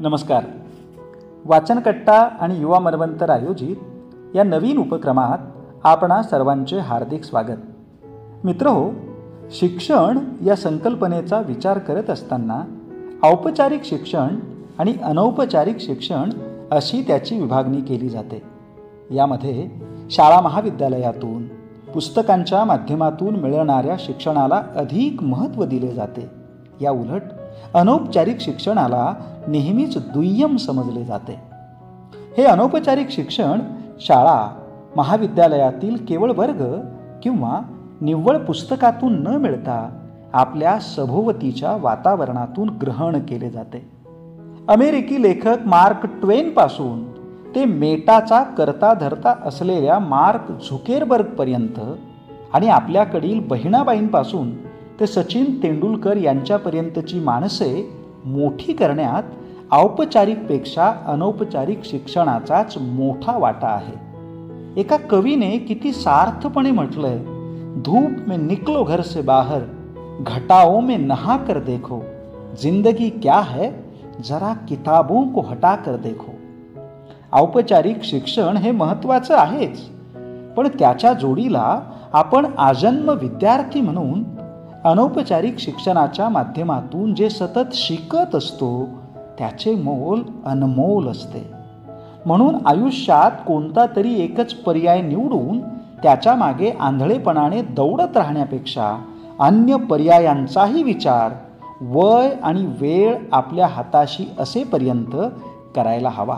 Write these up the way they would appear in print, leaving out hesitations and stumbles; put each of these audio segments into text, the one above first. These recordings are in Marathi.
नमस्कार. वाचनकट्टा आणि युवा मनवंतर आयोजित या नवीन उपक्रमात आपणा सर्वांचे हार्दिक स्वागत. मित्रहो, शिक्षण या संकल्पनेचा विचार करत असताना औपचारिक शिक्षण आणि अनौपचारिक शिक्षण अशी त्याची विभागणी केली जाते. यामध्ये शाळा महाविद्यालयातून पुस्तकांच्या माध्यमातून मिळणाऱ्या शिक्षणाला अधिक महत्त्व दिले जाते. या उलट अनौपचारिक शिक्षणाला नेहमीच दुय्यम समजले जाते. हे अनौपचारिक शिक्षण शाळा महाविद्यालयातील केवळ वर्ग किंवा निव्वळ पुस्तकातून न मिळता आपल्या सभोवतीच्या वातावरणातून ग्रहण केले जाते. अमेरिकी लेखक मार्क ट्वेनपासून ते मेटाचा करता धरता असलेल्या मार्क झुकेरबर्गपर्यंत आणि आपल्याकडील बहिणाबाईंपासून ते सचिन तेंडुलकर यांच्यापर्यंतची माणसे मोठी करण्यात औपचारिकपेक्षा अनौपचारिक शिक्षणाचाच मोठा वाटा आहे. एका कवीने किती सार्थपणे म्हटलंय, धूप में निकलो घर से बाहर, घटाओं में नहा कर देखो, जिंदगी क्या है जरा किताबों को हटा कर देखो. औपचारिक शिक्षण हे महत्त्वाचं आहेच, पण त्याच्या जोडीला आपण आजन्म विद्यार्थी म्हणून अनौपचारिक शिक्षणाच्या माध्यमातून जे सतत शिकत असतो त्याचे मोल अनमोल असते. म्हणून आयुष्यात कोणता तरी एकच पर्याय निवडून त्याच्या मागे आंधळेपणाने दौडत राहण्यापेक्षा अन्य पर्यायांचाही विचार वय आणि वेळ आपल्या हाताशी असेपर्यंत करायला हवा.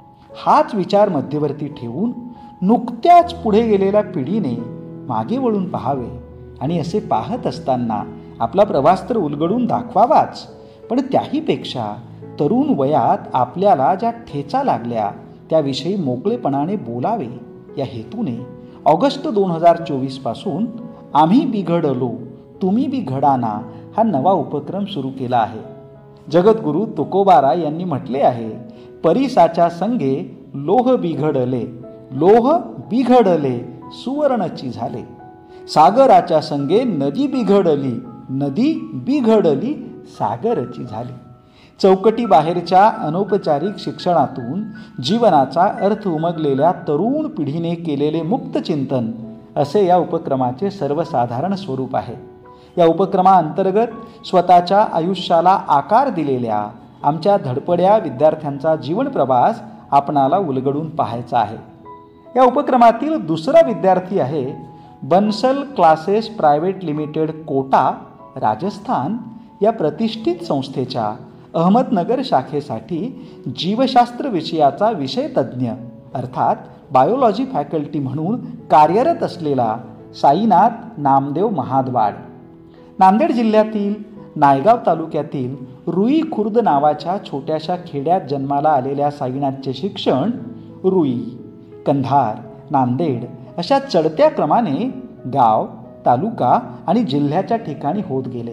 हाच विचार मध्यवर्ती ठेवून नुकत्याच पुढे गेलेल्या पिढीने मागे वळून पाहावे आणि असे पाहत असताना आपला प्रवास तर उलगडून दाखवावाच, पण त्याहीपेक्षा तरुण वयात आपल्याला ज्या ठेचा लागल्या त्याविषयी मोकळेपणाने बोलावे. या हेतूने ऑगस्ट 2024 पासून आम्ही बिघडलो तुम्ही बिघडाना हा नवा उपक्रम सुरू केला आहे. जगद्गुरू तुकोबारा यांनी म्हटले आहे, परिसाच्या संगे लोह बिघडले, लोह बिघडले सुवर्णची झाले. सागराच्या संगे नदी बिघडली, नदी बिघडली सागरची झाली. चौकटी बाहेरच्या अनौपचारिक शिक्षणातून जीवनाचा अर्थ उमगलेल्या तरुण पिढीने केलेले मुक्त चिंतन असे या उपक्रमाचे सर्वसाधारण स्वरूप आहे. या उपक्रमाअंतर्गत स्वतःच्या आयुष्याला आकार दिलेल्या आमच्या धडपड्या विद्यार्थ्यांचा जीवन प्रवास आपणाला उलगडून पाहायचा आहे. या उपक्रमातील दुसरा विद्यार्थी आहे Bansal classes private limited, Kota, Rajasthan या प्रतिष्ठित संस्थेच्या अहमदनगर शाखेसाठी जीवशास्त्र विषयाचा विषय तज्ज्ञ अर्थात बायोलॉजी फॅकल्टी म्हणून कार्यरत असलेला साईनाथ नामदेव महाद्वाड. नांदेड जिल्ह्यातील नायगाव तालुक्यातील रुई खुर्द नावाच्या छोट्याशा खेड्यात जन्माला आलेल्या साईनाथचे शिक्षण रुई, कंधार, नांदेड अशा चढत्या क्रमाने गाव, तालुका आणि जिल्ह्याच्या ठिकाणी होत गेले.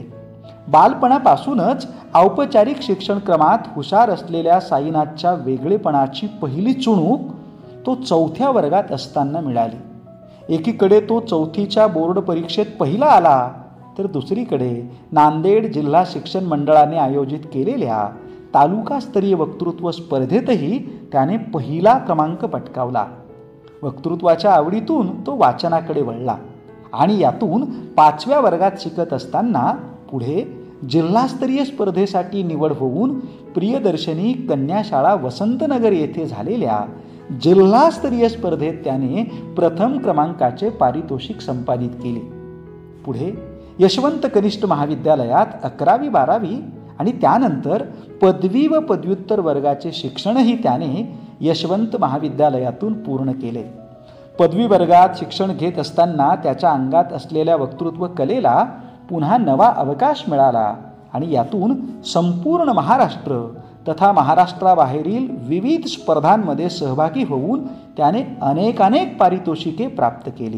बालपणापासूनच औपचारिक शिक्षण क्रमात हुशार असलेल्या साईनाथच्या वेगळेपणाची पहिली चुणूक तो 4थ्या वर्गात असताना मिळाली. एकीकडे तो 4थीच्या बोर्ड परीक्षेत पहिला आला, तर दुसरीकडे नांदेड जिल्हा शिक्षण मंडळाने आयोजित केलेल्या तालुकास्तरीय वक्तृत्व स्पर्धेतही त्याने पहिला क्रमांक पटकावला. वक्तृत्वाच्या आवडीतून तो वाचनाकडे वळला आणि यातून 5व्या वर्गात शिकत असताना पुढे जिल्हास्तरीय स्पर्धेसाठी निवड होऊन प्रियदर्शनी कन्याशाळा वसंतनगर येथे झालेल्या जिल्हास्तरीय स्पर्धेत त्याने प्रथम क्रमांकाचे पारितोषिक संपादित केले. पुढे यशवंत कनिष्ठ महाविद्यालयात 11वी 12वी आणि त्यानंतर पदवी व पदव्युत्तर वर्गाचे शिक्षणही त्याने यशवंत महाविद्यालयातून पूर्ण केले. पदवी वर्गात शिक्षण घेत असताना त्याच्या अंगात असलेल्या वक्तृत्व कलेला पुन्हा नवा अवकाश मिळाला आणि यातून संपूर्ण महाराष्ट्र तथा महाराष्ट्राबाहेरील विविध स्पर्धांमध्ये सहभागी होऊन त्याने अनेक पारितोषिके प्राप्त केली.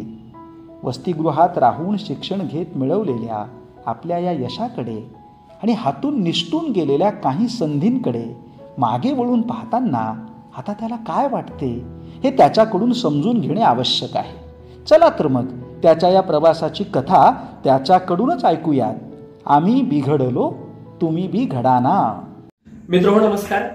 वसतिगृहात राहून शिक्षण घेत मिळवलेल्या आपल्या या यशाकडे आणि हातून निसटून गेलेल्या काही संधींकडे मागे वळून पाहताना आता त्याला काय वाटते हे त्याच्याकडून समजून घेणे आवश्यक आहे. चला तर मग त्याच्या या प्रवासाची कथा त्याच्याकडूनच ऐकूयात. आम्ही बिघडलो तुम्ही बिघडाना. मित्रांनो नमस्कार.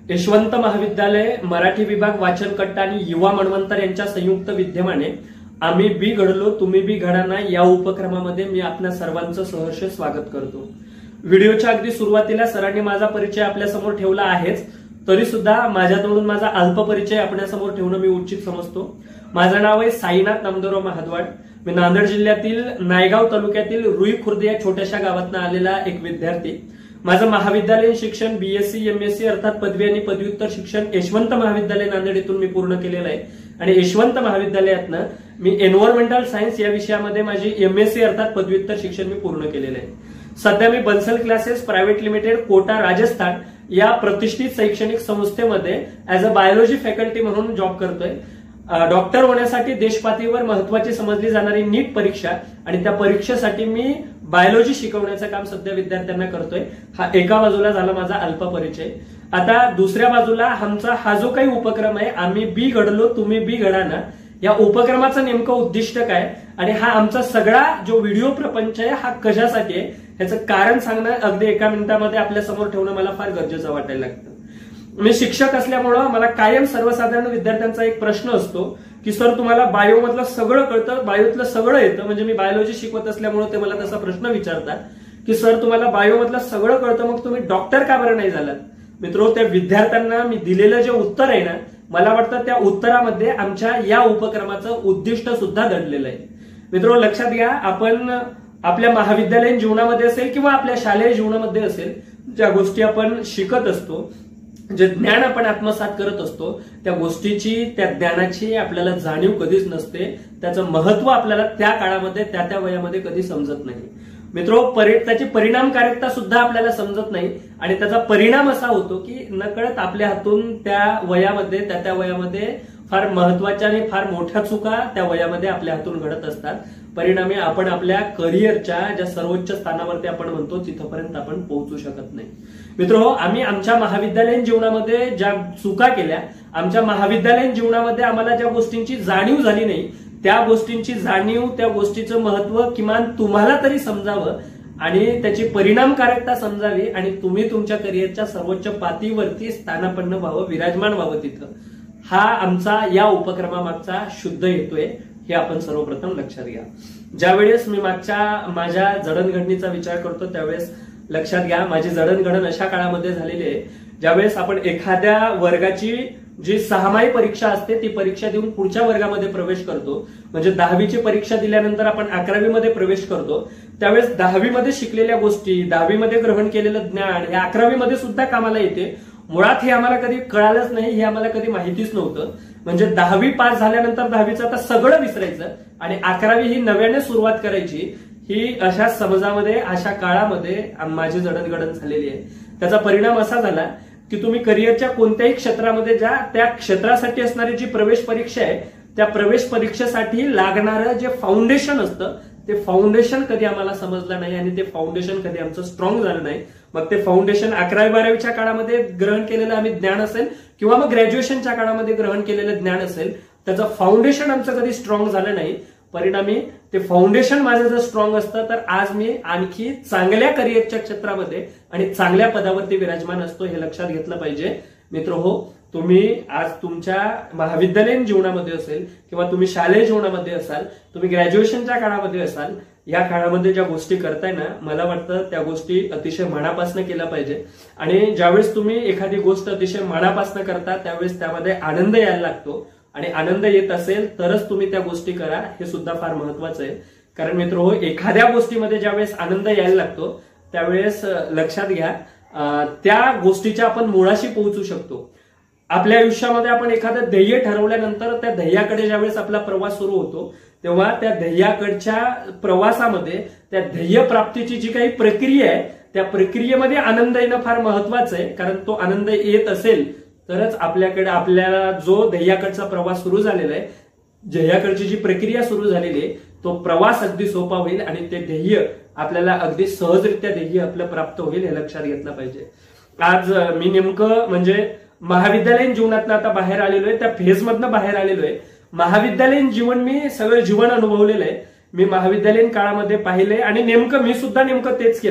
यशवंत महाविद्यालय मराठी विभाग वाचन कट्टा आणि युवा मन्वंतर यांच्या संयुक्त विद्यमाने आम्ही बी घडलो तुम्ही बी घडा ना या उपक्रमामध्ये मी आपल्या सर्वांचं सहर्ष स्वागत करतो। व्हिडिओच्या अगदी सुरुवातीला सरांनी माझा परिचय आपल्या समोर ठेवला आहेच, तरी सुद्धा माझ्याकडून माझा अल्प परिचय आपल्यासमोर ठेवणं मी उचित समजतो। माझं नाव आहे साईनाथ नामदेवराव महाद्वाड। मी नांदेड जिल्ह्यातील नायगाव तालुक्यातील रुई खुर्द या छोट्याशा गावातून आलेला एक विद्यार्थी। माझं महाविद्यालयीन शिक्षण बीएससी एमएससी अर्थात पदवी आणि पदव्युत्तर शिक्षण यशवंत महाविद्यालय नांदेड येथून मी पूर्ण केलेलं आहे आणि यशवंत महाविद्यालयातनं मी एन्व्हायरमेंटल सायन्स या विषयामध्ये माझी एमएससी अर्थात पदव्युत्तर शिक्षण मी पूर्ण केलेलं आहे। सध्या मी Bansal classes private limited Kota Rajasthan या प्रतिष्ठित शैक्षणिक संस्थेमध्ये ऍज अ बायोलॉजी फॅकल्टी म्हणून जॉब करतोय। डॉक्टर होण्यासाठी देशपातळीवर महत्वाची समजली जाणारी नीट परीक्षा आणि त्या परीक्षेसाठी मी बायोलॉजी शिकवण्याचं काम सध्या विद्यार्थ्यांना करतोय। हा एका बाजूला झाला माझा अल्प परिचय। आता दुसऱ्या बाजूला आमचा हा जो काही उपक्रम आहे आम्ही बी घडलो तुम्ही बी घडा ना या उपक्रमाचं नेमकं उद्दिष्ट काय आणि हा आमचा सगळा जो व्हिडिओ प्रपंच आहे हा कशासाठी आहे ह्याचं कारण सांगणं अगदी एका मिनिटामध्ये आपल्या समोर ठेवणं मला फार गरजेचं वाटायला लागतं। मी शिक्षक असल्यामुळं मला कायम सर्वसाधारण विद्यार्थ्यांचा एक प्रश्न असतो की सर तुम्हाला बायो मधलं सगळं कळतं, बायोतलं सगळं येतं, म्हणजे मी बायोलॉजी शिकवत असल्यामुळे ते मला तसा प्रश्न विचारतात की सर तुम्हाला बायो मधलं सगळं कळतं मग तुम्ही डॉक्टर का बरं नाही झालात। मित्रो, त्या विद्यार्थ्यांना मी दिलेलं जे उत्तर आहे ना मला वाटतं त्या उत्तरामध्ये आमच्या या उपक्रमाचं उद्दिष्ट सुद्धा दडलेलं आहे। मित्रो, लक्षात घ्या, आपण आपल्या महाविद्यालयीन जीवनामध्ये असेल किंवा आपल्या शालेय जीवनामध्ये असेल ज्या गोष्टी आपण शिकत असतो, जे ज्ञान आपण आत्मसात करत असतो त्या गोष्टीची त्या ज्ञानाची आपल्याला जाणीव कधीच नसते, त्याचं महत्व आपल्याला त्या काळामध्ये त्या वयामध्ये कधी समजत नाही। मित्रो, त्याची परिणामकारकता सुद्धा आपल्याला समजत नाही आणि त्याचा परिणाम असा होतो की नकळत आपल्या हातून त्या वयामध्ये त्या वयामध्ये फार महत्वाच्या आणि फार मोठ्या चुका त्या वयामध्ये आपल्या हातून घडत असतात। परिणामी आपण आपल्या करिअरच्या ज्या सर्वोच्च स्थानावरती आपण म्हणतो तिथपर्यंत आपण पोहोचू शकत नाही। मित्रो, आम्ही आमच्या महाविद्यालयीन जीवनामध्ये ज्या चुका केल्या, आमच्या महाविद्यालयीन जीवनामध्ये आम्हाला ज्या गोष्टींची जाणीव झाली नाही त्या गोष्टींची जाणीव, त्या गोष्टीचं महत्व किमान तुम्हाला तरी समजावं आणि त्याची परिणामकारकता समजावी आणि तुम्ही तुमच्या करिअरच्या सर्वोच्च पातळीवरती स्थानापन्न व्हावं, विराजमान व्हावं तिथं, हा आमचा या उपक्रमामागचा शुद्ध हेतू आहे हे आपण सर्वप्रथम लक्षात घ्या। ज्यावेळेस मी माझ्या जडणघडणीचा विचार करतो त्यावेळेस लक्षात घ्या माझी जडणघडण अशा काळामध्ये झालेली आहे ज्यावेळेस आपण एखाद्या वर्गाची जी 6माही परीक्षा असते ती परीक्षा देऊन पुढच्या वर्गामध्ये प्रवेश करतो, म्हणजे 10वीची परीक्षा दिल्यानंतर आपण 11वी मध्ये प्रवेश करतो, त्यावेळेस 10वी मध्ये शिकलेल्या गोष्टी, 10वी मध्ये ग्रहण केलेलं ज्ञान हे 11वी मध्ये सुद्धा कामाला येते। मुळात हे आम्हाला कधी कळालंच नाही, हे आम्हाला कधी माहितीच नव्हतं। म्हणजे 10वी पास झाल्यानंतर 10वीचं आता सगळं विसरायचं आणि 11वी ही नव्याने सुरुवात करायची, ही अशा समजामध्ये अशा काळामध्ये माझी जडणघडण झालेली आहे। त्याचा परिणाम असा झाला की तुम्ही करिअरच्या कोणत्याही क्षेत्रामध्ये ज्या त्या क्षेत्रासाठी असणारी जी प्रवेश परीक्षा आहे त्या प्रवेश परीक्षेसाठी लागणारं जे फाउंडेशन असतं ते फाउंडेशन कधी आम्हाला समजलं नाही आणि ते फाउंडेशन कधी आमचं स्ट्रॉंग झालं नाही। मग ते फाउंडेशन 11वी-12वीच्या काळामध्ये ग्रहण केलेलं आम्ही ज्ञान असेल किंवा मग ग्रॅज्युएशनच्या काळामध्ये ग्रहण केलेलं ज्ञान असेल, त्याचं फाउंडेशन आमचं कधी स्ट्रॉंग झालं नाही। परिणामी ते फाउंडेशन माझं जर स्ट्रॉंग असतं तर आज मी आणखी चांगल्या करिअरच्या क्षेत्रामध्ये आणि चांगल्या पदावरती विराजमान असतो, हे लक्षात घेतलं पाहिजे। मित्रहो, तुम्ही आज तुमच्या महाविद्यालयीन जीवनामध्ये असेल किंवा तुम्ही शालेय जीवनामध्ये असाल, तुम्ही ग्रॅज्युएशनच्या काळामध्ये असाल, या काळामध्ये ज्या गोष्टी करताय ना मला वाटतं त्या गोष्टी अतिशय मनापासून केल्या पाहिजे आणि ज्यावेळेस तुम्ही एखादी गोष्ट अतिशय मनापासून करता त्यावेळेस त्यामध्ये आनंद यायला लागतो आणि आनंद येत असेल तरच तुम्ही त्या गोष्टी करा, हे सुद्धा फार महत्वाचं आहे। कारण मित्रहो, एखाद्या गोष्टीमध्ये ज्यावेळेस आनंद यायला लागतो त्यावेळेस लक्षात घ्या त्या गोष्टीच्या आपण मुळाशी पोहोचू शकतो। आपल्या आयुष्यामध्ये आपण एखादं ध्येय ठरवल्यानंतर त्या ध्येयाकडे ज्यावेळेस आपला प्रवास सुरू होतो तेव्हा त्या ध्येयाकडच्या प्रवासामध्ये त्या ध्येय प्राप्तीची जी काही प्रक्रिया आहे त्या प्रक्रियेमध्ये आनंद येणं फार महत्वाचं आहे। कारण तो आनंद येत असेल तरच आपल्याला जो ध्येयाकडचा प्रवास सुरू झालेला आहे, ध्येयाकडची जी प्रक्रिया सुरू झालेली आहे तो प्रवास अगदी सोपा होईल आणि ते ध्येय आपल्याला अगदी सहजरित्या ध्येय आपलं प्राप्त होईल, हे लक्षात घेतलं पाहिजे। आज मी नेमकं म्हणजे महाविद्यालयीन जीवनातनं आता बाहेर आलेलो आहे, त्या फेजमधनं बाहेर आलेलो आहे। महाविद्यालयीन जीवन मी सगळं जीवन अनुभवलेलं आहे, मी महाविद्यालयीन काळामध्ये पाहिले आणि मी सुद्धा नेमकं तेच केलंय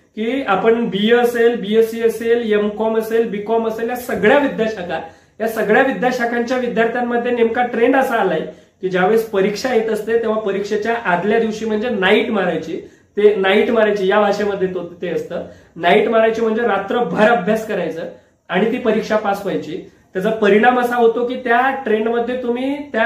की आपण BA असेल, BSc असेल, MCOM असेल, BCOM असेल, या सगळ्या विद्याशाखांच्या विद्यार्थ्यांमध्ये नेमका ट्रेंड असा आलाय की ज्यावेळेस परीक्षा येत असते तेव्हा परीक्षेच्या आदल्या दिवशी म्हणजे नाईट मारायची या भाषेमध्ये ते असतं. नाईट मारायची म्हणजे रात्रभर अभ्यास करायचं आणि ती परीक्षा पास व्हायची. त्याचा परिणाम असा होतो की त्या ट्रेंडमध्ये तुम्ही त्या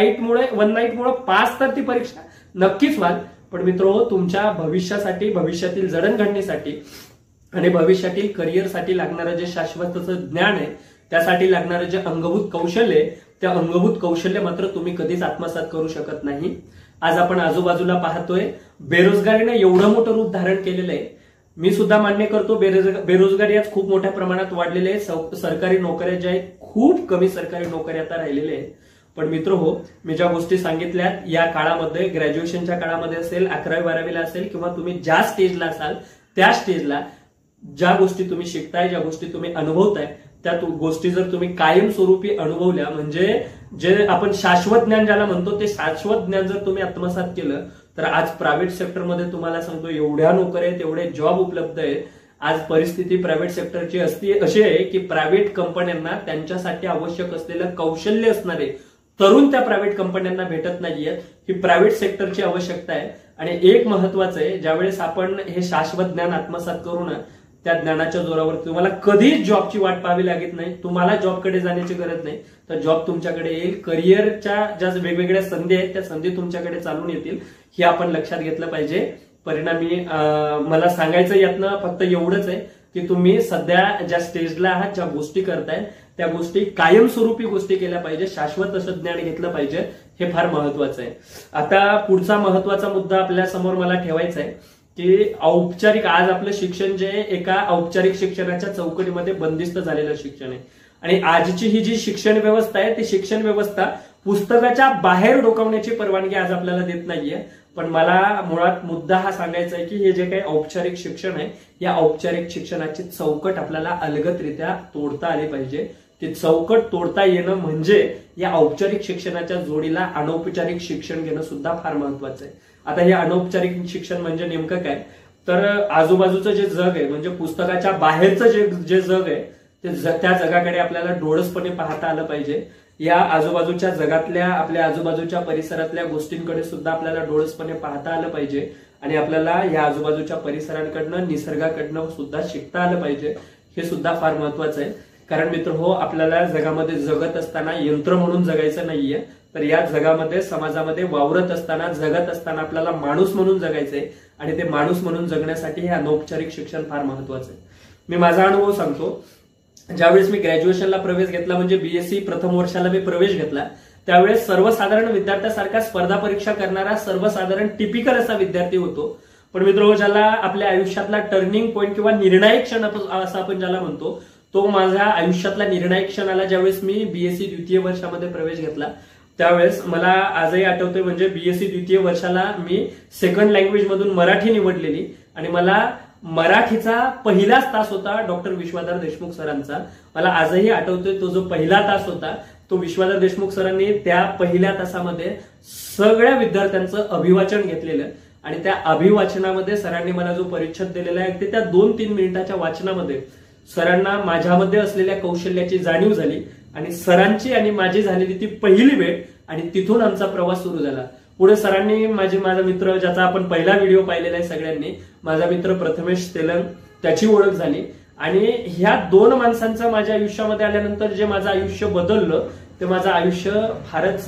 वन नाईटमुळे पास तर ती परीक्षा नक्कीच व्हाल, पण मित्रो तुमच्या भविष्यासाठी, भविष्यातील जडणघडणीसाठी आणि भविष्यातील करिअरसाठी लागणारं जे शाश्वतचं ज्ञान आहे, त्यासाठी लागणारं जे अंगभूत कौशल्य आहे, त्या अंगभूत कौशल्य मात्र तुम्ही कधीच आत्मसात करू शकत नाही. आज आपण आजूबाजूला पाहतोय बेरोजगारीने एवढं मोठं रूप धारण केलेलं आहे. मी सुद्धा मान्य करतो बेरोजगारी आज खूप मोठ्या प्रमाणात वाढलेली आहे. सरकारी नोकऱ्या ज्या आहेत, खूप कमी सरकारी नोकऱ्या आता राहिलेल्या आहेत. पण मित्र हो, मी ज्या गोष्टी सांगितल्यात या काळामध्ये, ग्रॅज्युएशनच्या काळामध्ये असेल, 11वी 12वीला असेल, किंवा तुम्ही ज्या स्टेजला असाल त्या स्टेजला ज्या गोष्टी तुम्ही शिकताय, ज्या गोष्टी तुम्ही अनुभवताय, त्या गोष्टी जर तुम्ही कायमस्वरूपी अनुभवल्या, म्हणजे जे आपण शाश्वत ज्ञान ज्याला म्हणतो, ते शाश्वत ज्ञान जर तुम्ही आत्मसात केलं, तर आज प्रायव्हेट सेक्टरमध्ये तुम्हाला सांगतो एवढ्या नोकऱ्या आहेत, एवढे जॉब उपलब्ध आहेत. आज परिस्थिती प्रायव्हेट सेक्टरची अशी आहे की प्रायव्हेट कंपन्यांना त्यांच्यासाठी आवश्यक असलेलं कौशल्य असणारे तरुण त्या प्रायव्हेट कंपन्यांना भेटत नाहीये. ही प्रायव्हेट सेक्टरची आवश्यकता आहे. आणि एक महत्वाचं आहे, ज्यावेळेस आपण हे शाश्वत ज्ञान आत्मसात करू ना, त्या ज्ञानाच्या जोरावर तुम्हाला कधीच जॉबची वाट पाहावी लागत नाही. तुम्हाला जॉबकडे जाण्याची गरज नाही, तर जॉब तुमच्याकडे येईल. करिअरच्या ज्या वेगवेगळ्या संधी आहेत, त्या संधी तुमच्याकडे चालून येतील, हे आपण लक्षात घेतलं पाहिजे. परिणामी मला सांगायचं यातनं फक्त एवढंच आहे की तुम्ही सध्या ज्या स्टेजला आहात, ज्या गोष्टी करताय, त्या गोष्टी कायमस्वरूपी गोष्टी केल्या पाहिजे, शाश्वत असं ज्ञान घेतलं पाहिजे. हे फार महत्वाचं आहे. आता पुढचा महत्वाचा मुद्दा आपल्या समोर मला ठेवायचा आहे की औपचारिक, आज आपलं शिक्षण जे एका औपचारिक शिक्षणाच्या चौकटीमध्ये बंदिस्त झालेलं शिक्षण आहे. आणि आजची ही जी शिक्षण व्यवस्था आहे, ती शिक्षण व्यवस्था पुस्तकाच्या बाहेर डोकावण्याची परवानगी आज आपल्याला देत नाहीये. पण मला मुळात मुद्दा हा सांगायचा आहे की हे जे काही औपचारिक शिक्षण आहे, या औपचारिक शिक्षणाची चौकट आपल्याला अलगदरित्या तोडता आली पाहिजे. ती चौकट तोडता येणं म्हणजे या औपचारिक शिक्षणाच्या जोडीला अनौपचारिक शिक्षण घेणं सुद्धा फार महत्वाचं आहे. आता हे अनौपचारिक शिक्षण म्हणजे नेमकं काय, तर आजूबाजूचं जे जग आहे, म्हणजे पुस्तकाच्या बाहेरचं जे जग आहे, त्या जगाकडे आपल्याला डोळसपणे पाहता आलं पाहिजे. या आजूबाजूच्या जगातल्या, आपल्या आजूबाजूच्या परिसरातल्या गोष्टींकडे सुद्धा आपल्याला डोळसपणे पाहता आलं पाहिजे. आणि आपल्याला या आजूबाजूच्या परिसरांकडनं, निसर्गाकडनं सुद्धा शिकता आलं पाहिजे. हे सुद्धा फार महत्वाचं आहे. कारण मित्र हो, आपल्याला जगामध्ये जगत असताना यंत्र म्हणून जगायचं नाहीये, तर या जगामध्ये, समाजामध्ये वावरत असताना, जगत असताना आपल्याला माणूस म्हणून जगायचंय. आणि ते माणूस म्हणून जगण्यासाठी हे अनौपचारिक शिक्षण फार महत्वाचं आहे. मी माझा अनुभव सांगतो. ज्यावेळेस मी ग्रॅज्युएशनला प्रवेश घेतला, म्हणजे BSc प्रथम वर्षाला मी प्रवेश घेतला, त्यावेळेस सर्वसाधारण विद्यार्थ्यासारखा स्पर्धा परीक्षा करणारा सर्वसाधारण टिपिकल असा विद्यार्थी होतो. पण मित्र, ज्याला आपल्या आयुष्यातला टर्निंग पॉईंट किंवा निर्णायक क्षण असं आपण ज्याला म्हणतो, तो माझ्या आयुष्यातला निर्णायक क्षण आला ज्यावेळेस मी BSc द्वितीय वर्षामध्ये प्रवेश घेतला. त्यावेळेस मला आजही आठवतंय, म्हणजे BSc द्वितीय वर्षाला मी सेकंड लँग्वेज मधून मराठी निवडलेली. आणि मला मराठीचा पहिलाच तास होता डॉक्टर विश्वाधर देशमुख सरांचा. मला आजही आठवतोय, तो जो पहिला तास होता, तो विश्वाधर देशमुख सरांनी त्या पहिल्या तासामध्ये सगळ्या विद्यार्थ्यांचं अभिवाचन घेतलेलं. आणि त्या अभिवाचनामध्ये सरांनी मला जो परिच्छेद दिलेला आहे, ते त्या 2-3 मिनिटाच्या वाचनामध्ये सरांना माझ्यामध्ये असलेल्या कौशल्याची जाणीव झाली. आणि सरांची आणि माझी झालेली ती पहिली वेळ, आणि तिथून आमचा प्रवास सुरू झाला. पुढे सरांनी माझा मित्र, ज्याचा आपण पहिला व्हिडिओ पाहिलेला आहे सगळ्यांनी, माझा मित्र प्रथमेश तेलंग, त्याची ओळख झाली. आणि ह्या 2 माणसांचं माझ्या आयुष्यामध्ये आल्यानंतर जे माझं आयुष्य बदललं, ते माझं आयुष्य फारच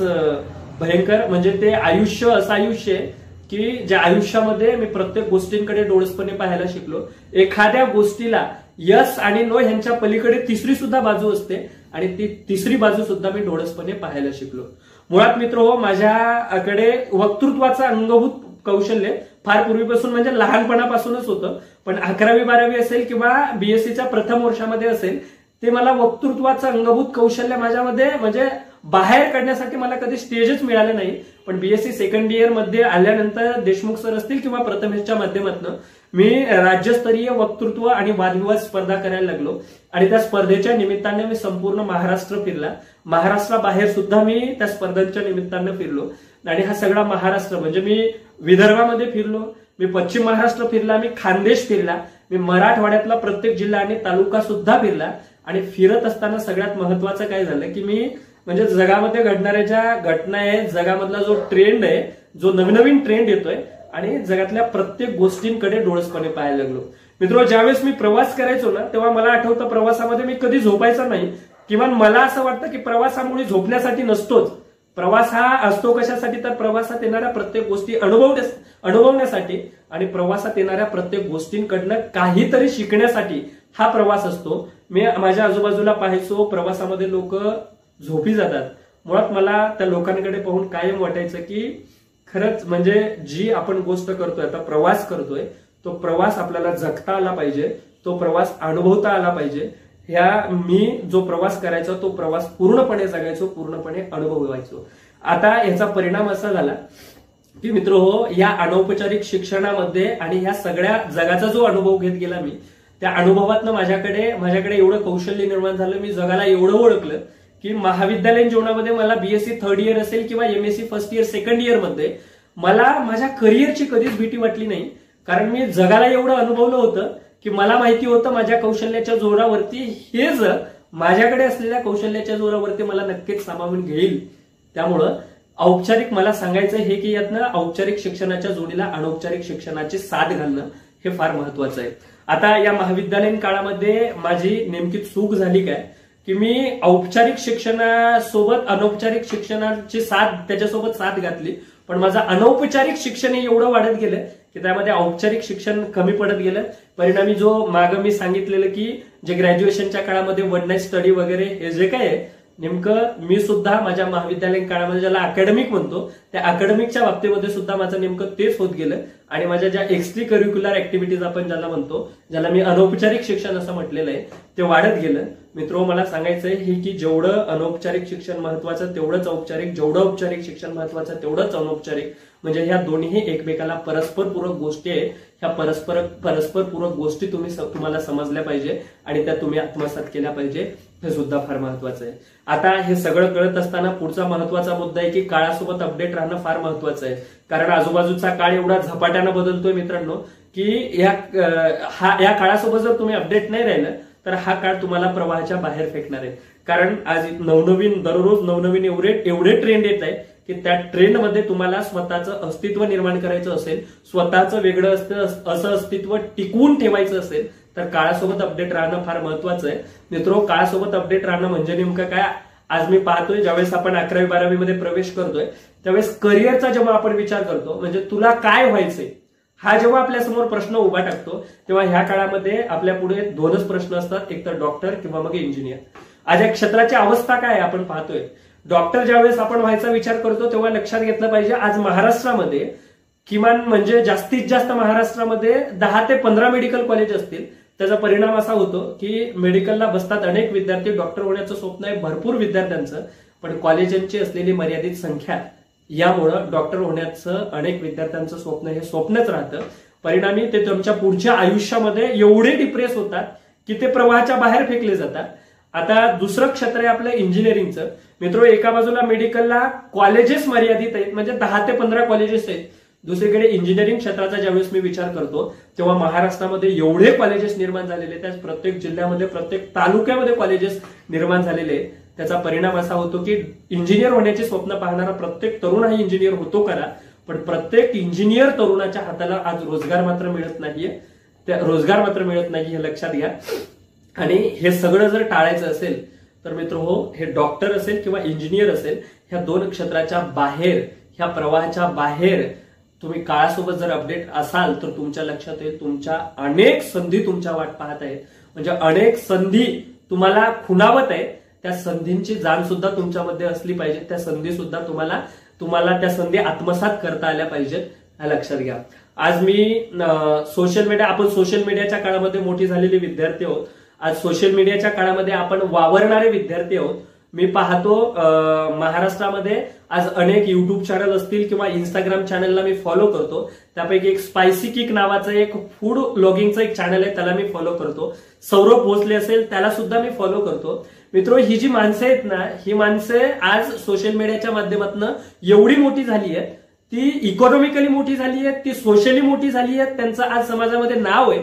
भयंकर, म्हणजे ते आयुष्य असं आयुष्य आहे की ज्या आयुष्यामध्ये मी प्रत्येक गोष्टींकडे डोळसपणे पाहायला शिकलो. एखाद्या गोष्टीला यस आणि नो ह्यांच्या पलीकडे तिसरी सुद्धा बाजू असते, आणि ती तिसरी बाजू सुद्धा मी डोळसपणे पाहायला शिकलो. मुळात मित्र हो, माझ्याकडे वक्तृत्वाचं अंगभूत कौशल्य फार पूर्वीपासून, म्हणजे लहानपणापासूनच होतं. पण 11वी 12वी असेल किंवा BScच्या प्रथम वर्षामध्ये असेल, ते मला वक्तृत्वाचं अंगभूत कौशल्य माझ्यामध्ये म्हणजे बाहेर काढण्यासाठी मला कधी स्टेजच मिळाले नाही. पण BSc सेकंड इयर मध्ये आल्यानंतर देशमुख सर असतील किंवा प्रथमेशच्या माध्यमातून मी राज्यस्तरीय वक्तृत्व आणि वादविवाद स्पर्धा करायला लागलो. आणि त्या स्पर्धेच्या निमित्ताने मी संपूर्ण महाराष्ट्र फिरला. महाराष्ट्राबाहेर सुद्धा मी त्या स्पर्धांच्या निमित्तानं फिरलो. आणि हा सगळा महाराष्ट्र, म्हणजे मी विदर्भामध्ये फिरलो, मी पश्चिम महाराष्ट्र फिरला, मी खानदेश फिरला, मी मराठवाड्यातला प्रत्येक जिल्हा आणि तालुका सुद्धा फिरला आणि फिरत असताना सगळ्यात महत्वाचं काय झालं की मी म्हणजे जगामध्ये घडणाऱ्या ज्या घटना आहेत, जगामधला जो ट्रेंड आहे, जो नवीन ट्रेंड येतोय आणि जगातल्या प्रत्येक गोष्टींकडे डोळसपणे पाहायला लागलो. मित्र, ज्यावेळेस मी प्रवास करायचो ना तेव्हा मला आठवतं प्रवासामध्ये मी कधी झोपायचा नाही. किंवा मला असं वाटतं की प्रवासामुळे झोपण्यासाठी नसतोच. प्रवास हा असतो कशासाठी, तर प्रवासात येणाऱ्या प्रत्येक गोष्टी अनुभवण्यासाठी आणि प्रवासात येणाऱ्या प्रत्येक गोष्टींकडनं काहीतरी शिकण्यासाठी हा प्रवास असतो. मी माझ्या आजूबाजूला पाहायचो प्रवासामध्ये लोक झोपी जातात. मुळात मला त्या लोकांकडे पाहून कायम वाटायचं की खरंच म्हणजे जी आपण गोष्ट करतोय, आता प्रवास करतोय, तो प्रवास आपल्याला जगता आला पाहिजे, तो प्रवास अनुभवता आला पाहिजे. मी जो प्रवास करायचा तो प्रवास पूर्णपणे जगायचो, पूर्णपणे अनुभवायचो. आता याचा परिणाम असा झाला की मित्र हो, या अनौपचारिक शिक्षणामध्ये आणि ह्या सगळ्या जगाचा जो अनुभव घेत गेला मी, त्या अनुभवातनं माझ्याकडे एवढं कौशल्य निर्माण झालं, मी जगाला एवढं ओळखलं की महाविद्यालयीन जीवनामध्ये मला बीएससी थर्ड इयर असेल किंवा MSc first year second year मध्ये मला माझ्या करिअरची कधीच भीती वाटली नाही. कारण मी जगाला एवढं अनुभवलं होतं की मला माहिती होतं माझ्या कौशल्याच्या जोरावरती हे जग माझ्याकडे असलेल्या कौशल्याच्या जोरावरती मला नक्कीच सामावून घेईल. त्यामुळं औपचारिक मला सांगायचं हे की यातनं औपचारिक शिक्षणाच्या जोडीला अनौपचारिक शिक्षणाची साथ घालणं हे फार महत्वाचं आहे. आता या महाविद्यालयीन काळामध्ये माझी नेमकी चूक झाली काय की मी औपचारिक शिक्षणासोबत अनौपचारिक शिक्षणाची त्याच्यासोबत साथ घातली, पण माझं अनौपचारिक शिक्षण हे एवढं वाढत गेलं की त्यामध्ये औपचारिक शिक्षण कमी पडत गेलं. परिणामी जो मागं मी सांगितलेलं की जे ग्रॅज्युएशनच्या काळामध्ये वन नाईट स्टडी वगैरे हे जे काय आहे, नेमकं मी सुद्धा माझ्या महाविद्यालयीन काळामध्ये ज्याला अकॅडमिक म्हणतो त्या अकॅडमिकच्या बाबतीमध्ये सुद्धा माझं नेमकं तेच होत गेलं. आणि माझ्या ज्या एक्स्ट्री करिक्युलर ऍक्टिव्हिटीज आपण ज्याला म्हणतो, ज्याला मी अनौपचारिक शिक्षण असं म्हटलेलं आहे, ते वाढत गेलं. मित्रो, मला सांगायचंय हे की जेवढं अनौपचारिक शिक्षण महत्वाचं तेवढंच औपचारिक, जेवढं औपचारिक शिक्षण महत्वाचं तेवढंच अनौपचारिक. म्हणजे ह्या दोन्ही एकमेकाला परस्परपूरक गोष्टी आहेत. ह्या परस्परपूरक गोष्टी तुम्हाला समजल्या पाहिजे आणि त्या तुम्ही आत्मसात केल्या पाहिजे, हे सुद्धा फार महत्वाचं आहे. आता हे सगळं कळत असताना पुढचा महत्वाचा मुद्दा आहे की काळासोबत अपडेट राहणं फार महत्वाचं आहे. कारण आजूबाजूचा काळ एवढा झपाट्यानं बदलतोय मित्रांनो की या काळासोबत जर तुम्ही अपडेट नाही राहिलं तर हा काळ तुम्हाला प्रवाहाच्या बाहेर फेकणार आहे. कारण आज दररोज नवनवीन एवढे ट्रेंड येत आहे की त्या ट्रेंडमध्ये तुम्हाला स्वतःचं अस्तित्व निर्माण करायचं असेल, स्वतःचं वेगळं असं अस्तित्व टिकवून ठेवायचं असेल तर काळासोबत अपडेट राहणं फार महत्वाचं आहे. मित्रो, काळासोबत अपडेट राहणं म्हणजे नेमकं काय? आज मी पाहतोय ज्यावेळेस आपण 11वी-12वी मध्ये प्रवेश करतोय त्यावेळेस करिअरचा जेव्हा आपण विचार करतो, म्हणजे तुला काय व्हायचंय हा जेव्हा आपल्यासमोर प्रश्न उभा टाकतो, तेव्हा ह्या काळामध्ये आपल्या पुढे दोनच प्रश्न असतात, एक तर डॉक्टर किंवा मग इंजिनियर. आज या क्षेत्राची अवस्था काय आपण पाहतोय. डॉक्टर ज्यावेळेस आपण व्हायचा विचार करतो तेव्हा लक्षात घेतलं पाहिजे आज महाराष्ट्रामध्ये किमान म्हणजे जास्तीत जास्त महाराष्ट्रामध्ये 10 ते 15 मेडिकल कॉलेज असतील. त्याचा परिणाम असा होतो की मेडिकलला बसतात अनेक विद्यार्थी, डॉक्टर होण्याचं स्वप्न आहे भरपूर विद्यार्थ्यांचं, पण कॉलेजांची असलेली मर्यादित संख्या यामुळं डॉक्टर होण्याचं अनेक विद्यार्थ्यांचं स्वप्न हे स्वप्नच राहतं. परिणामी ते त्यांच्या पुढच्या आयुष्यामध्ये एवढे डिप्रेस होतात की ते प्रवाहाच्या बाहेर फेकले जातात. आता दुसरं क्षेत्र आहे आपलं इंजिनिअरिंगचं. मित्रो, एका बाजूला मेडिकलला कॉलेजेस मर्यादित आहेत, म्हणजे 10 ते 15 कॉलेजेस आहेत. दुसरीकडे इंजिनिअरिंग क्षेत्राचा ज्यावेळेस मी विचार करतो तेव्हा महाराष्ट्रामध्ये एवढे कॉलेजेस निर्माण झालेले, त्याच प्रत्येक जिल्ह्यामध्ये प्रत्येक तालुक्यामध्ये कॉलेजेस निर्माण झालेले. त्याचा परिणाम असा होतो की इंजिनियर होण्याचे स्वप्न पाहणारा प्रत्येक तरुण हा इंजिनियर होतो करा, पण प्रत्येक इंजिनियर तरुणाच्या हाताला आज रोजगार मात्र मिळत नाही, हे लक्षात घ्या. आणि हे सगळं जर टाळायचं असेल तर मित्र हो, हे डॉक्टर असेल किंवा इंजिनियर असेल, ह्या दोन क्षेत्राच्या बाहेर, ह्या प्रवाहाच्या बाहेर तुम्ही काळासोबत जर अपडेट असाल तर तुमच्या लक्षात येईल तुमच्या अनेक संधी तुमच्या वाट पाहत आहेत. म्हणजे अनेक संधी तुम्हाला खुणावत आहेत. त्या संधींची जाण सुद्धा तुमच्यामध्ये असली पाहिजे. त्या संधी सुद्धा तुम्हाला त्या संधी आत्मसात करता आल्या पाहिजेत, हे लक्षात घ्या. आज मी आपण सोशल मीडियाच्या काळामध्ये मोठी झालेली विद्यार्थी आहोत. आज सोशल मीडियाच्या काळामध्ये आपण वावरणारे विद्यार्थी आहोत. मी पाहतो महाराष्ट्रामध्ये आज अनेक युट्यूब चॅनल असतील किंवा इंस्टाग्राम चॅनलला मी फॉलो करतो. त्यापैकी एक स्पायसी किक नावाचं एक फूड ब्लॉगिंगचं एक चॅनल आहे, त्याला मी फॉलो करतो. सौरभ भोसले असेल त्याला सुद्धा मी फॉलो करतो. मित्रो, ही जी माणसं आहेत ना, ही माणसं आज सोशल मीडियाच्या माध्यमातून एवढी मोठी झाली आहेत, ती इकॉनॉमिकली मोठी झाली आहेत, ती सोशली मोठी झाली आहेत, त्यांचं आज समाजामध्ये नाव आहे.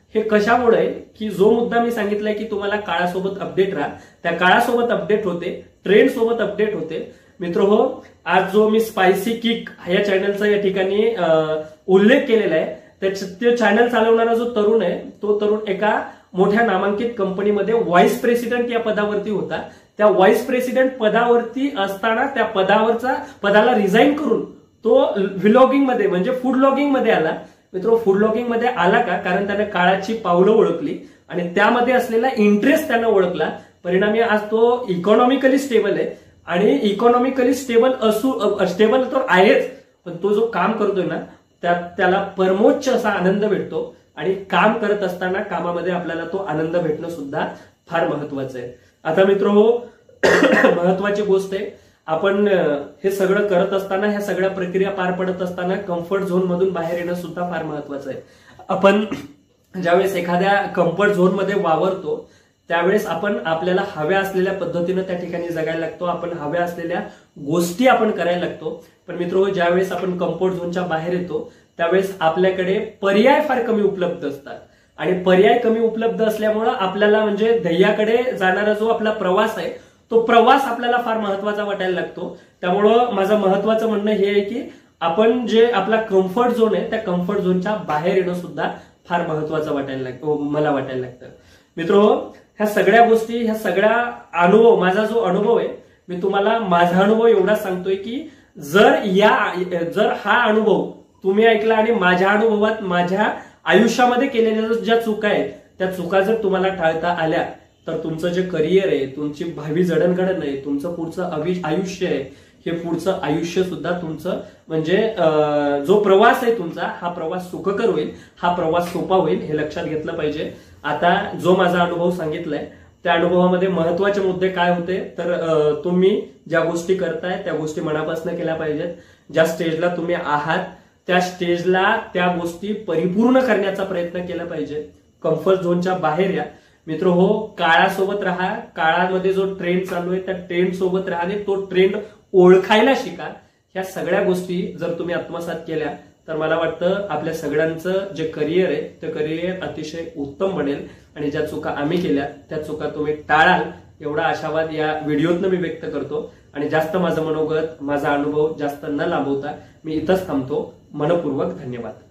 हे कशामुळे की जो मुद्दा मी सांगितलाय की तुम्हाला काळासोबत अपडेट राहा, त्या काळासोबत अपडेट होते, ट्रेंड सोबत अपडेट होते. मित्र हो, आज जो मी स्पायसी किक या चॅनलचा या ठिकाणी उल्लेख केलेला आहे, ते चॅनल चालवणारा जो तरुण आहे तो तरुण एका मोठ्या नामांकित कंपनीमध्ये व्हाईस प्रेसिडेंट या पदावरती होता. त्या व्हाईस प्रेसिडेंट पदावरती असताना त्या पदाला रिझाईन करून तो व्लॉगिंग मध्ये म्हणजे फूड लॉगिंग मध्ये आला. मित्र, फूड लॉगिंग मध्ये आला का? कारण त्याने काळाची पावलं ओळखली आणि त्यामध्ये असलेला इंटरेस्ट त्यानं ओळखला. परिणामी आज तो इकॉनॉमिकली स्टेबल आहे आणि इकॉनॉमिकली स्टेबल तर आहेच, पण तो जो काम करतोय ना त्याला परमोच्च असा आनंद भेटतो आणि काम करत असताना कामामध्ये आपल्याला तो आनंद भेटणं सुद्धा फार महत्वाचं आहे. आता मित्र हो, महत्वाची गोष्ट आहे, आपण हे सगळं करत असताना, ह्या सगळ्या प्रक्रिया पार पडत असताना कम्फर्ट झोन मधून बाहेर येणं सुद्धा फार महत्वाचं आहे. आपण ज्यावेळेस एखाद्या कम्फर्ट झोन मध्ये वावरतो त्यावेळेस आपण आपल्याला हव्या असलेल्या पद्धतीनं त्या ठिकाणी जगायला लागतो, आपण हव्या असलेल्या गोष्टी आपण करायला लागतो. पण मित्र, ज्यावेळेस आपण कम्फर्ट झोनच्या बाहेर येतो त्यावेळेस आपल्याकडे पर्याय फार कमी उपलब्ध असतात आणि पर्याय कमी उपलब्ध असल्यामुळं आपल्याला म्हणजे ध्येयाकडे जाणारा जो आपला प्रवास आहे तो प्रवास आपल्याला फार महत्वाचा वाटायला लागतो. त्यामुळं माझं महत्वाचं म्हणणं हे आहे की आपण जे आपला कम्फर्ट झोन आहे त्या कम्फर्ट झोनच्या बाहेर येणं सुद्धा फार महत्वाचं मला वाटायला लागतं. मित्र, ह्या सगळ्या गोष्टी, ह्या सगळ्या अनुभव, माझा जो अनुभव आहे मी तुम्हाला माझा अनुभव एवढाच सांगतोय की जर हा अनुभव तुम्ही ऐकला आणि माझ्या अनुभवात माझ्या आयुष्यामध्ये केलेल्या ज्या चुका आहेत त्या चुका जर तुम्हाला टाळता आल्या तर तुमचं जे करिअर आहे, तुमची भावी जडणघडण आहे, तुमचं पुढचं आयुष्य आहे, हे पुढचं आयुष्य सुद्धा तुमचं म्हणजे जो प्रवास आहे तुमचा हा प्रवास सुखकर होईल, हा प्रवास सोपा होईल, हे लक्षात घेतलं पाहिजे. आता जो माझा अनुभव सांगितलाय त्या अनुभवामध्ये महत्वाचे मुद्दे काय होते तर तुम्ही ज्या गोष्टी करताय त्या गोष्टी मनापासून केल्या पाहिजेत. ज्या स्टेजला तुम्ही आहात त्या स्टेजला त्या गोष्टी परिपूर्ण करण्याचा प्रयत्न केला पाहिजे. कम्फर्ट झोनच्या बाहेर या. मित्र हो, काळासोबत राहा, काळामध्ये जो ट्रेंड चालू आहे त्या ट्रेंड सोबत राहा आणि तो ट्रेंड ओळखायला शिका. ह्या सगळ्या गोष्टी जर तुम्ही आत्मसात केल्या तर मला वाटतं आपल्या सगळ्यांचं जे करिअर आहे ते करिअर अतिशय उत्तम बनेल आणि ज्या चुका आम्ही केल्या त्या चुका तुम्ही टाळाल एवढा आशावाद या व्हिडिओतनं मी व्यक्त करतो. आणि जास्त माझं मनोगत, माझा अनुभव जास्त न लांबवता मी इथंच थांबतो. मनपूर्वक धन्यवाद.